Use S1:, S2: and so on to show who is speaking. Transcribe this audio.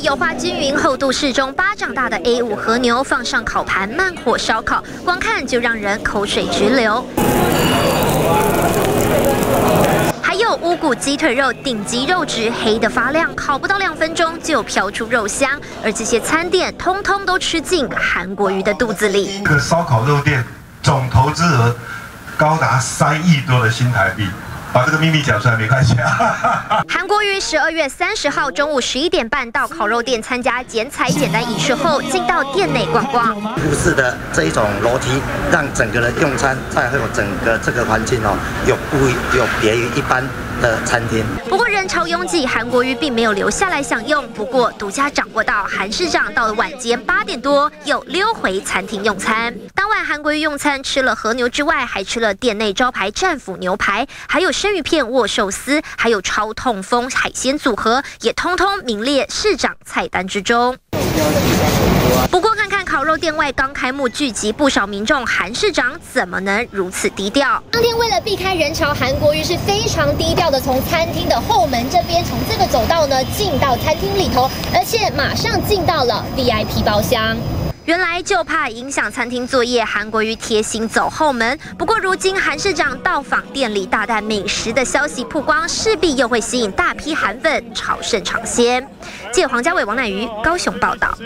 S1: 油花均匀、厚度适中、巴掌大的 A5 和牛放上烤盘，慢火烧烤，光看就让人口水直流。 还有乌骨鸡腿肉，顶级肉质，黑得发亮，烤不到2分钟就飘出肉香。而这些餐点通通都吃进韩国瑜的肚子里。
S2: 这个烧烤肉店总投资额高达3亿多的新台币。 把这个秘密讲出来没关系啊。
S1: 韩国瑜12月30号中午11点半到烤肉店参加剪彩简单仪式后，进到店内逛逛。
S3: 复式的这一种楼梯，让整个人用餐，再还有整个这个环境有别于一般的餐厅。
S1: 不过人潮拥挤，韩国瑜并没有留下来享用。不过独家掌握到，韩市长到了晚间8点多又溜回餐厅用餐。当晚韩国瑜用餐吃了和牛之外，还吃了店内招牌战斧牛排，还有 生鱼片、握寿司，还有超痛风海鲜组合，也通通名列市长菜单之中。不过，看看烤肉店外刚开幕，聚集不少民众，韩市长怎么能如此低调？当天为了避开人潮，韩国瑜是非常低调的，从餐厅的后门这边，从这个走道呢进到餐厅里头，而且马上进到了 VIP 包厢。 原来就怕影响餐厅作业，韩国瑜贴心走后门。不过如今韩市长到访店里大啖美食的消息曝光，势必又会吸引大批韩粉朝圣尝鲜。记者黄家伟、王乃瑜高雄报道。